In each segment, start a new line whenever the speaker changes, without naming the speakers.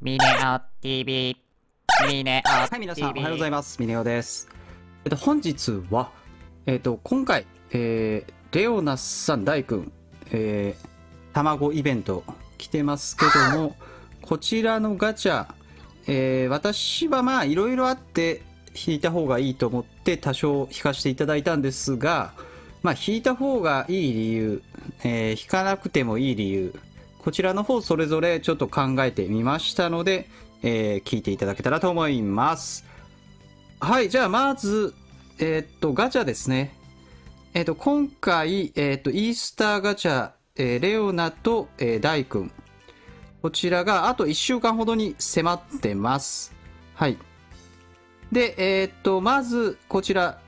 ミネオ TV。ミネオ TV。
はい、皆さんおはようございます。ミネオです。本日は、今回、レオナスさん、大君、卵イベント来てますけども、こちらのガチャ、私はまあいろいろあって引いた方がいいと思って多少引かせていただいたんですが、まあ引いた方がいい理由、引かなくてもいい理由、こちらの方それぞれちょっと考えてみましたので、聞いていただけたらと思います。はい、じゃあまず、ガチャですね。今回、イースターガチャ、レオナと、ダイ君。こちらがあと1週間ほどに迫ってます。はい。で、まず、こちら。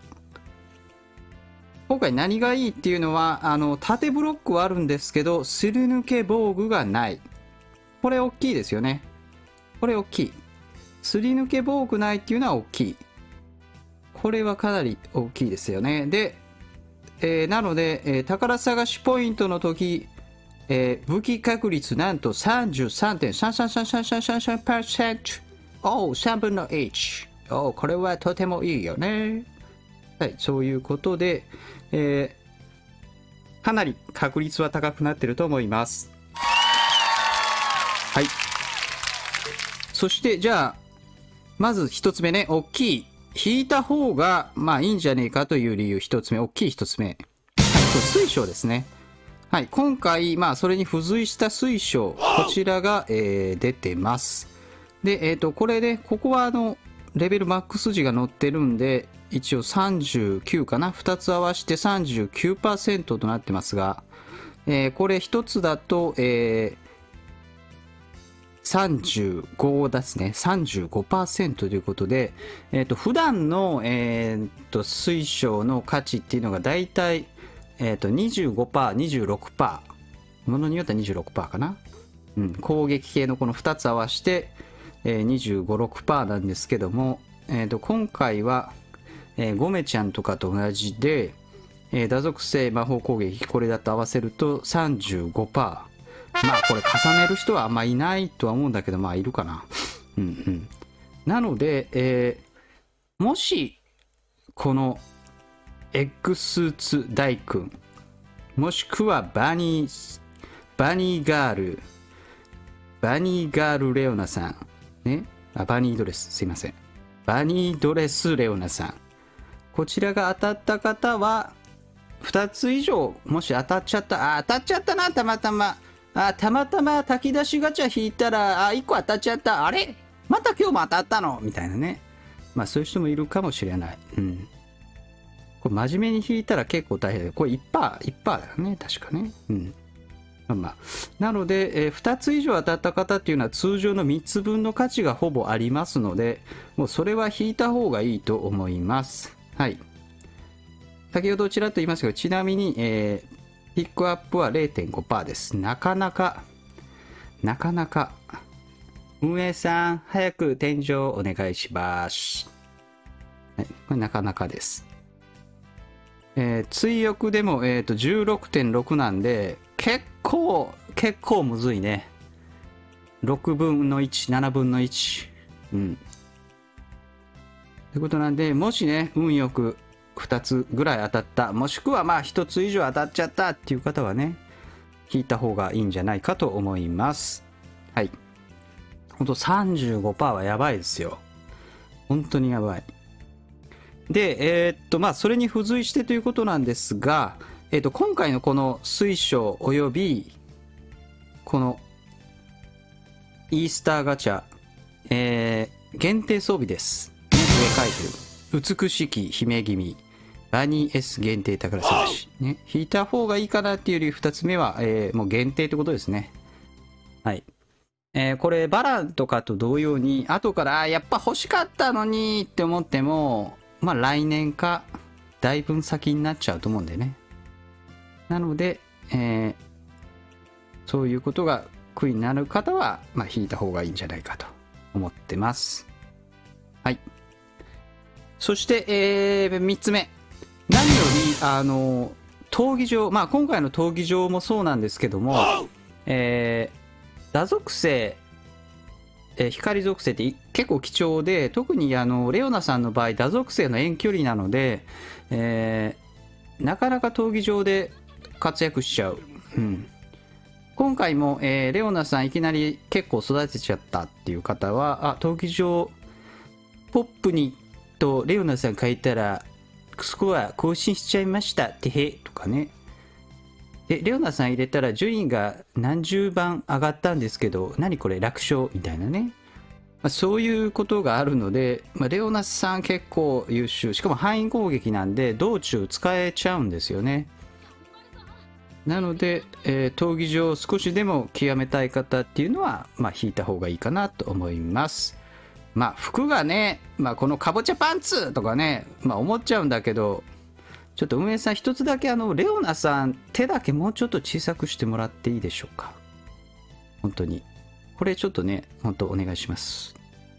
今回何がいいっていうのは、縦ブロックはあるんですけど、すり抜け防具がない。これ大きいですよね。これ大きい。すり抜け防具ないっていうのは大きい。これはかなり大きいですよね。で、なので、宝探しポイントの時、武器確率なんと 33.3333333%。おう、3分の1。おう、これはとてもいいよね。はい、そういうことで、かなり確率は高くなってると思います。はい。そして、じゃあ、まず一つ目ね、大きい。引いた方が、まあいいんじゃねえかという理由一つ目、大きい一つ目。はい、これ水晶ですね。はい、今回、まあそれに付随した水晶、こちらが、出てます。で、これで、ここはレベルマックス値が載ってるんで、一応39かな ?2 つ合わせて 39% となってますが、これ1つだと、35ですね。35% ということで、普段の、水晶の価値っていうのがだいたい、25%、26%。ものによっては26%かな。うん、攻撃系のこの2つ合わせて、25、6% なんですけども、今回は、ゴメちゃんとかと同じで、打属性魔法攻撃、これだと合わせると 35%。まあこれ重ねる人はあんまいないとは思うんだけど、まあいるかな。うんうん。なので、もし、この、エッグスーツ大君、もしくはバニーガールレオナさん、ね。バニードレス、すいません。バニードレスレオナさん。こちらが当たった方は、2つ以上、もし当たっちゃった、当たっちゃったな、たまたま。たまたま炊き出しガチャ引いたら、1個当たっちゃった。あれまた今日も当たったのみたいなね。まあそういう人もいるかもしれない。うん。これ真面目に引いたら結構大変だよ。これ 1%だよね。確かね。うん。まあ、なので、2つ以上当たった方っていうのは通常の3つ分の価値がほぼありますので、もうそれは引いた方がいいと思います。はい。先ほどちらっと言いましたけど、ちなみに、ピックアップは 0.5% です。なかなか。運営さん、早く天井お願いします。はい、これなかなかです。追憶でも、16.6 なんで、結構むずいね。6分の1、7分の1。うん。ということなんで、もしね、運よく2つぐらい当たった、もしくはまあ1つ以上当たっちゃったっていう方はね、引いた方がいいんじゃないかと思います。はい。ほんと 35% はやばいですよ。本当にやばい。で、まあ、それに付随してということなんですが、今回のこの水晶および、この、イースターガチャ、限定装備です。上書いてる。美しき姫君、バニー S 限定宝探し。ね。引いた方がいいかなっていうより、2つ目は、もう限定ってことですね。はい。これ、バランとかと同様に、後から、やっぱ欲しかったのにって思っても、まあ来年か、だいぶ先になっちゃうと思うんでね。なので、そういうことが悔いになる方は、まあ引いた方がいいんじゃないかと思ってます。はい。そして、3つ目。何より、闘技場、まあ今回の闘技場もそうなんですけども、打属性、 光属性って結構貴重で、特にレオナさんの場合打属性の遠距離なので、なかなか闘技場で活躍しちゃう。今回も、レオナさんいきなり結構育てちゃったっていう方は、闘技場ポップにとレオナさん書いたらスコア更新しちゃいましたってへとかね。レオナさん入れたら順位が何十番上がったんですけど、何これ楽勝みたいなね。そういうことがあるので、レオナさん結構優秀。しかも範囲攻撃なんで道中使えちゃうんですよね。なので、闘技場を少しでも極めたい方っていうのは、引いた方がいいかなと思います。服がね、このかぼちゃパンツとかね、思っちゃうんだけど、ちょっと運営さん一つだけレオナさん手だけもうちょっと小さくしてもらっていいでしょうか。本当に。これちょっとね、本当お願いします。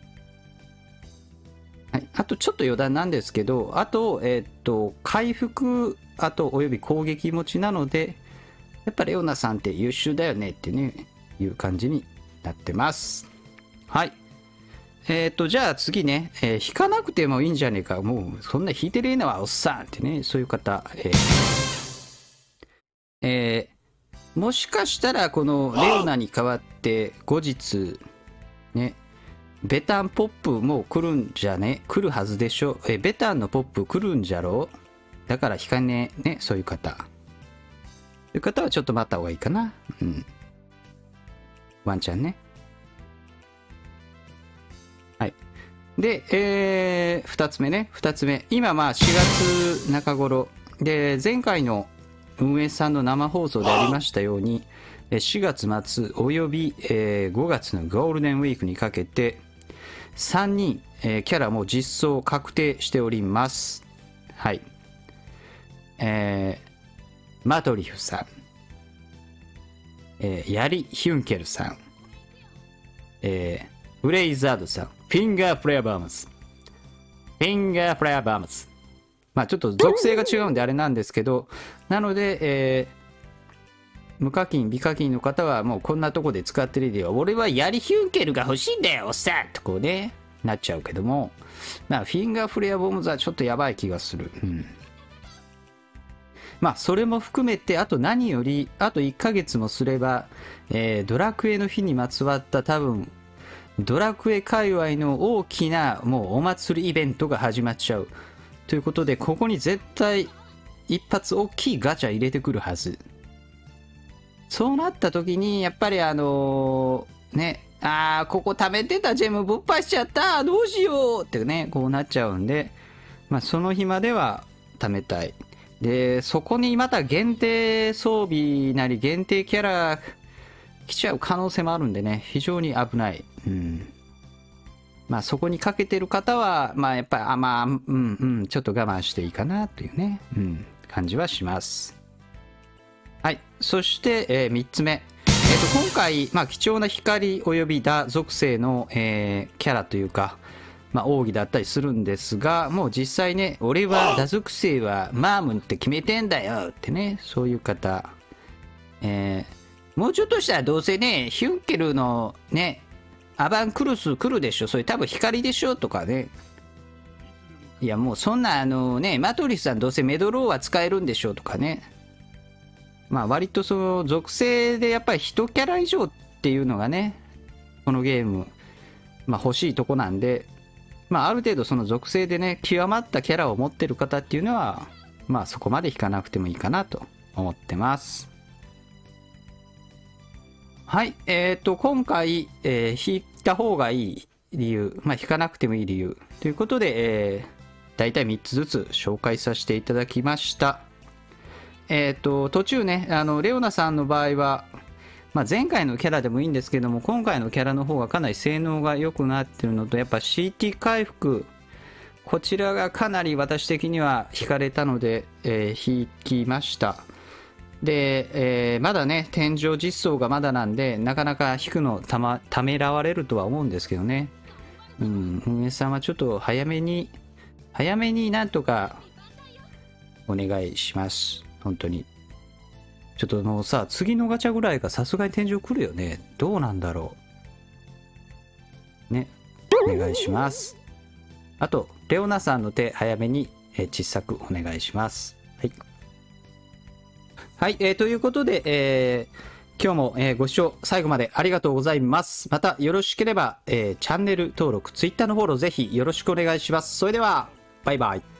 はい。あとちょっと余談なんですけど、あと、回復、あとおよび攻撃持ちなので、やっぱレオナさんって優秀だよねってね、いう感じになってます。はい。じゃあ次ね、引かなくてもいいんじゃねえか。もうそんな引いてるのはおっさんってね、そういう方。もしかしたらこのレオナに代わって後日、ね、ベタンポップも来るんじゃね、来るはずでしょ。ベタンのポップ来るんじゃろう。だから引かねえね、そういう方。そういう方はちょっと待った方がいいかな。ワンチャンね。はい。で、2つ目ね。2つ目。今4月中頃。で、前回の運営さんの生放送でありましたように、4月末および、5月のゴールデンウィークにかけて、3人、キャラも実装確定しております。はい。マトリフさん、ヤリ・ヒュンケルさん、ブレイザードさん、フィンガーフレアバームズ。フィンガーフレアバームズ。ちょっと属性が違うんであれなんですけど、なので、無課金、美課金の方はもうこんなとこで使ってるでよ。俺はヤリ・ヒュンケルが欲しいんだよ、おっさんとこうね、なっちゃうけども、フィンガーフレアボムズはちょっとやばい気がする。それも含めて、あと何より、あと1ヶ月もすれば、ドラクエの日にまつわった多分、ドラクエ界隈の大きなもうお祭りイベントが始まっちゃう。ということで、ここに絶対一発大きいガチャ入れてくるはず。そうなった時に、やっぱりね、ここ貯めてたジェムぶっ破しちゃったどうしようってね、こうなっちゃうんで、その日までは貯めたい。で、そこにまた限定装備なり限定キャラ来ちゃう可能性もあるんでね、非常に危ない。そこにかけてる方は、やっぱり、ちょっと我慢していいかなというね、感じはします。はい。そして、3つ目。今回、貴重な光及び打属性の、キャラというか、奥義だったりするんですが、もう実際ね、俺は打属性はマームンって決めてんだよってね、そういう方。もうちょっとしたらどうせね、ヒュンケルのね、アバンクルス来るでしょ、それ多分光でしょとかね。いやもうそんなマトリスさんどうせメドローは使えるんでしょとかね。割とその属性でやっぱり1キャラ以上っていうのがね、このゲーム、欲しいとこなんで、ある程度その属性でね、極まったキャラを持ってる方っていうのは、そこまで引かなくてもいいかなと思ってます。はい。今回、引いた方がいい理由、引かなくてもいい理由ということで、大体3つずつ紹介させていただきました。途中ね、レオナさんの場合は、前回のキャラでもいいんですけども、今回のキャラの方がかなり性能が良くなってるのと、やっぱ CT 回復、こちらがかなり私的には引かれたので、引きました。で、まだね、天井実装がまだなんで、なかなか引くのためらわれるとは思うんですけどね。運営さんはちょっと早めになんとかお願いします。本当に。ちょっともうさ、次のガチャぐらいがさすがに天井来るよね。どうなんだろね、お願いします。あとレオナさんの手早めに、小さくお願いします。はい、はい、ということで、今日も、ご視聴最後までありがとうございます。またよろしければ、チャンネル登録、Twitter のフォローぜひよろしくお願いします。それではバイバイ。